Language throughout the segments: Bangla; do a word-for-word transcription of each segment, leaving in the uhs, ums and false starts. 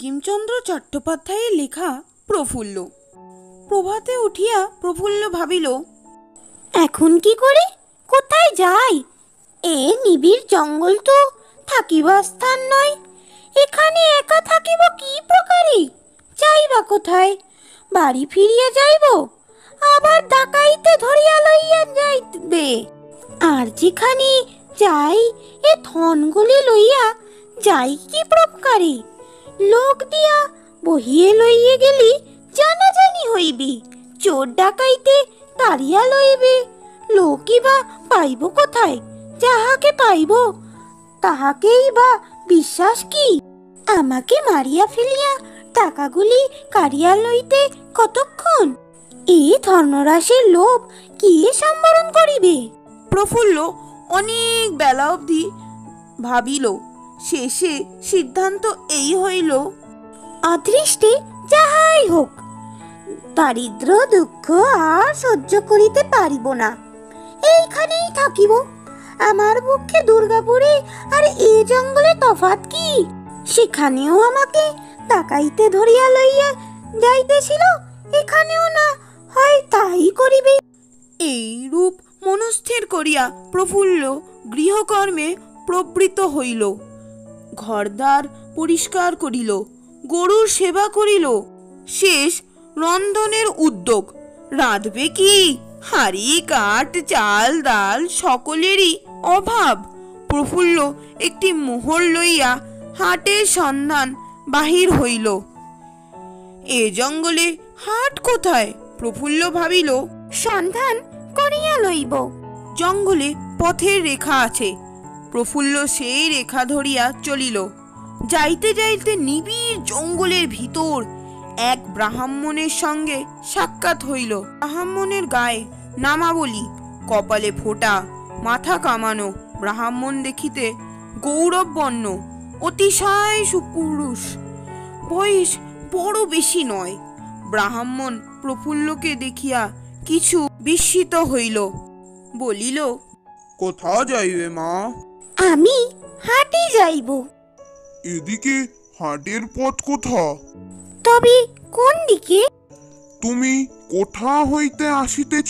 বঙ্কিমচন্দ্র চট্টোপাধ্যায়ের লেখা প্রফুল্ল। প্রভাতে উঠিয়া প্রফুল্ল ভাবিল, এখন কি করে কোথায় যাই? এ নিবিড় জঙ্গল তো থাকিবার স্থান নয়। এখানে একা থাকিব কি প্রকারে? যাইবা কোথায়? বাড়ি ফিরিয়া যাইব, আবার ডাকাইতে ধরিয়া লইয়া যাইবে। আর যেখানে যাই এ ধনগুলি লইয়া যাই কি প্রকারে? লোক দিয়া বহিয়ে লইয়ে গেলি জানাজানি হইবে, চোর ডাকাইতে তাড়িয়া লইবে। লোকই বা পাইব কোথায়? যাহাকে পাইব তাহাকেই বা বিশ্বাস কি? আমাকে মারিয়া ফেলিয়া টাকাগুলি কাড়িয়া লইতে কতক্ষণ? এই ধর্মরাশির লোভ কে সম্বরণ করিবে? প্রফুল্ল অনেক বেলা অবধি ভাবিল। শেষে সিদ্ধান্ত এই হইল, অদৃষ্টে যাহাই হোক, দারিদ্র দুঃখ আর সহ্য করিতে পারিব না। এইখানেই থাকিব। আমার পক্ষে দুর্গাপুরে আর এ জঙ্গলে তফাৎ কি? সেখানেও আমাকে ডাকাইতে ধরিয়া লইয়া যাইতেছিল, এখানেও না হয় তাই করিবে। এই রূপ মনস্থির করিয়া প্রফুল্ল গৃহকর্মে প্রবৃত্ত হইল। ঘরদ্বার পরিষ্কার করিল, গরুর সেবা করিল। শেষ রন্ধনের উদ্যোগ। রাঁধবে কি? হাঁড়ি কাঠ চাল ডাল সকলেরই অভাব। প্রফুল্ল একটি মোহর লইয়া হাটের সন্ধান বাহির হইল। এ জঙ্গলে হাট কোথায়? প্রফুল্ল ভাবিল, সন্ধান করিয়া লইব। জঙ্গলে পথের রেখা আছে। প্রফুল্ল সেই রেখা ধরিয়া চলিল। যাইতে যাইতে নিবিড় জঙ্গলের ভিতর এক ব্রাহ্মণের সঙ্গে সাক্ষাৎ হইল। ব্রাহ্মণের গায়ে নামাবলি, কপালে ফোঁটা, মাথা কামানো। ব্রাহ্মণ দেখিতে গৌরববর্ণ, অতিশয় সুপুরুষ, বয়স বড় বেশি নয়। ব্রাহ্মণ প্রফুল্লকে দেখিয়া কিছু বিস্মিত হইল, বলিল, কোথা যাইবে মা? আমি হাটে যাইব। এদিকে হাটের পথ কোথা? তবে কোন দিকে? তুমি কোথা হইতে আসিতেছ?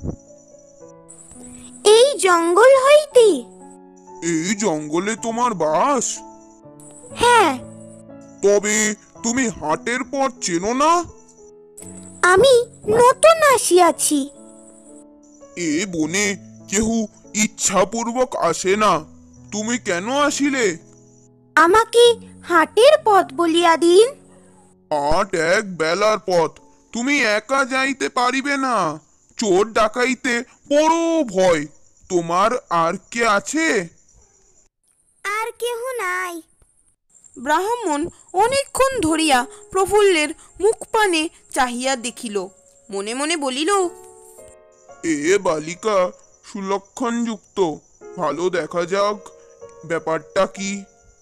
এই জঙ্গল হইতে। এই জঙ্গলে তোমার বাস? হ্যাঁ। তবে তুমি হাটের পথ চেনো না? আমি নতুন আসিয়াছি। এ বনে কেহ ইচ্ছাপূর্বক আসে না। তুমি কেন আসিলে? আমাকে হাটের পথ বলিয়া দিন। আট এক বেলার পথ, তুমি একা যাইতে পারিবে না। চোর ডাকাইতে বড় ভয়। তোমার আর কে আছে? আর কেহ নাই। ব্রাহ্মণ অনেকক্ষণ ধরিয়া প্রফুল্লের মুখপানে চাহিয়া দেখিল। মনে মনে বলিল, এ বালিকা সুলক্ষণযুক্ত, ভালো দেখা যাক ব্যাপারটা কি।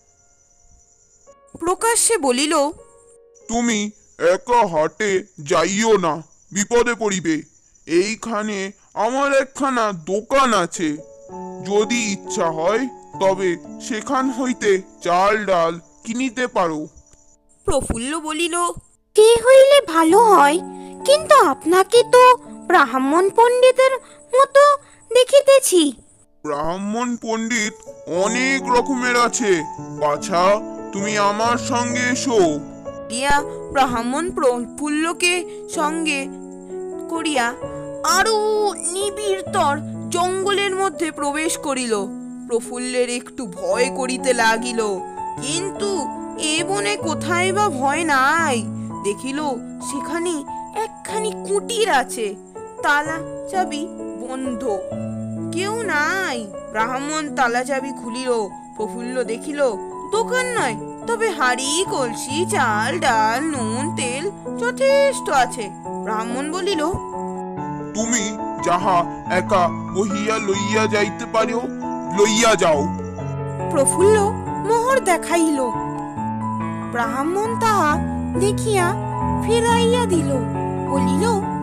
প্রকাশ্যে বলিল, তুমি একা হাটে যাইও না, বিপদে পড়িবে। এইখানে আমার একখানা দোকান আছে। যদি ইচ্ছা হয় তবে সেখান হইতে চাল ডাল কিনিতে পারো। প্রফুল্ল বলিল, কে হইলে ভালো হয়, কিন্তু আপনাকে তো ব্রাহ্মণ পণ্ডিতের মতো দেখিতেছি। ব্রাহ্মণ পণ্ডিত অনেক রকমের আছে। বাছা, তুমি আমার সঙ্গে এসো। দিয়া ব্রাহ্মণ প্রফুল্লকে সঙ্গে করিয়া আরো নিবিড়তর জঙ্গলের মধ্যে প্রবেশ করিল। প্রফুল্লের একটু ভয় করিতে লাগিল, কিন্তু এ বনে কোথায় বা ভয় নাই। দেখিল সেখানে একখানি কুটির আছে, তালা চাবি বন্ধ, কেউ নাই। ব্রাহ্মণ তালা চাবি খুলিল। প্রফুল্ল দেখিল দোকান নয়, তবে হাড়ি কলসি চাল ডাল নুন তেল যথেষ্ট আছে। ব্রাহ্মণ বলিল, তুমি যাহা একা বহিয়া লইয়া যাইতে পারো, লইয়া যাও। প্রফুল্ল মোহর দেখাইল। ব্রাহ্মণ তাহা দেখিয়া ফিরাইয়া দিল, বলিল,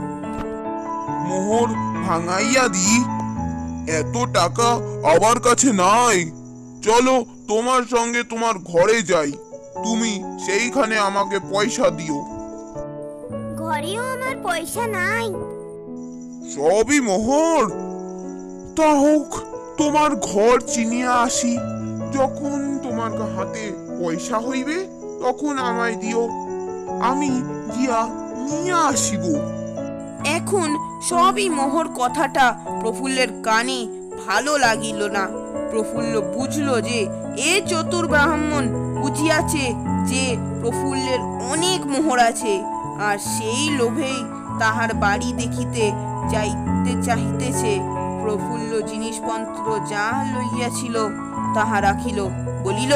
মোহর ভাঙাইয়া দি? এত টাকা আমার কাছে নাই। চলো তোমার সঙ্গে তোমার ঘরে যাই, তুমি সেইখানে আমাকে পয়সা দিও। ঘরেও আমার পয়সা নাই। সবই মোহর। তা হোক, তোমার ঘর চিনিয়া আসি। যখন তোমার হাতে পয়সা হইবে তখন আমায় দিও, আমি গিয়া নিয়া আসিব। এখন সবই মোহর কথাটা প্রফুল্লের কানে ভালো লাগিল না। প্রফুল্ল বুঝল যে এ চতুর ব্রাহ্মণ বুঝিয়াছে যে প্রফুল্লের অনেক মোহর আছে, আর সেই লোভেই তাহার বাড়ি দেখিতে যাইতে চাহিতেছে। প্রফুল্ল জিনিসপত্র যা লইয়াছিল তাহা রাখিল, বলিল,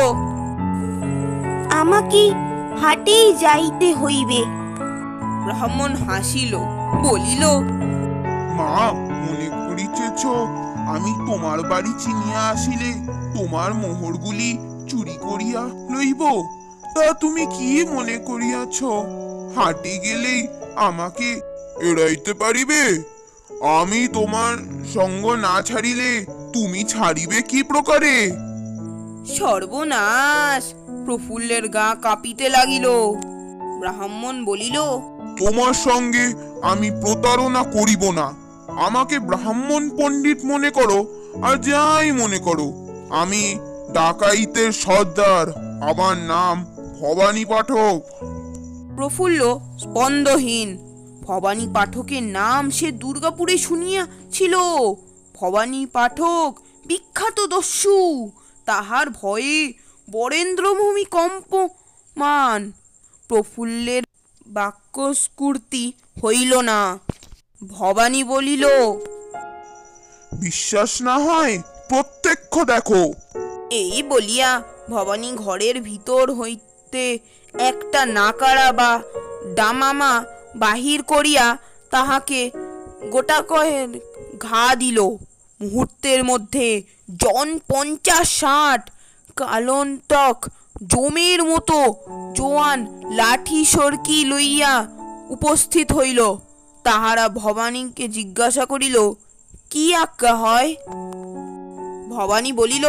আমাকে হাটেই যাইতে হইবে। ব্রাহ্মণ হাসিল, বলিল, মা, মনে করিতেছ আমি তোমার বাড়ি চিনিয়া আসিলে তোমার মোহরগুলি চুরি করিয়া লইব? তা তুমি কি মনে করিয়াছ হাটে গেলেই আমাকে এড়াইতে পারিবে? আমি তোমার সঙ্গ না ছাড়িলে তুমি ছাড়িবে কি প্রকারে? সর্বনাশ! প্রফুল্লের গা কাঁপিতে লাগিল। ব্রাহ্মণ বলিল, তোমার সঙ্গে আমি প্রতারণা করিব না। আমাকে ব্রাহ্মণ পণ্ডিত মনে করো আর যাই মনে করো, আমি ডাকাইতের সর্দার। আমার নাম ভবানী পাঠক। প্রফুল্ল স্পন্দহীন। ভবানী পাঠকের নাম সে দুর্গাপুরে শুনিয়াছিল। ভবানী পাঠক বিখ্যাত দস্যু। তাহার ভয়ে বরেন্দ্রভূমি কম্পমান। প্রফুল্লের বাক্যস্ফূর্তি হইল না। ভবানী বলিল, বিশ্বাস না হয় প্রত্যক্ষ দেখো। এই বলিয়া ভবানী ঘরের ভিতর হইতে একটা নাকাড়া বা ডামামা বাহির করিয়া তাহাকে গোটা কয়েক ঘা দিল। মুহূর্তের মধ্যে জন পঞ্চাশ ষাট কালন্তক জমের মতো জোয়ান লাঠি সরকি লইয়া উপস্থিত হইল। তাহারা ভবানীকে জিজ্ঞাসা করিল, কি আজ্ঞা হয়? ভবানী বলিল,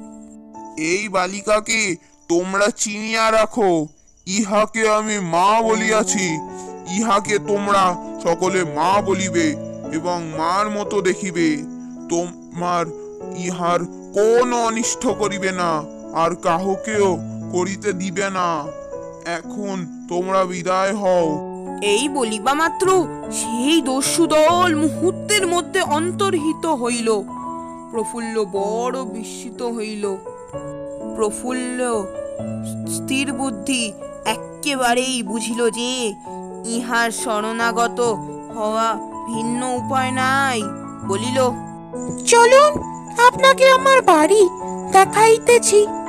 এই বালিকাকে তোমরা চিনিয়া রাখো। ইহাকে আমি মা বলিয়াছি। ইহাকে তোমরা সকলে মা বলিবে এবং মার মতো দেখিবে। তোমার ইহার কোন অনিষ্ট করিবে না, আর কাহকেও করিতে দিবে না। এখন তোমরা বিদায় হও। এই বলিবা মাত্র সেই দস্যু দল মুহূর্তের মধ্যে অন্তর্হিত হইল। প্রফুল্ল বড় বিস্মিত হইল। প্রফুল্ল স্থির বুদ্ধি একেবারেই বুঝিল যে ইহার শরণাগত হওয়া ভিন্ন উপায় নাই। বলিল, চলুন, আপনাকে আমার বাড়ি দেখাইতেছি।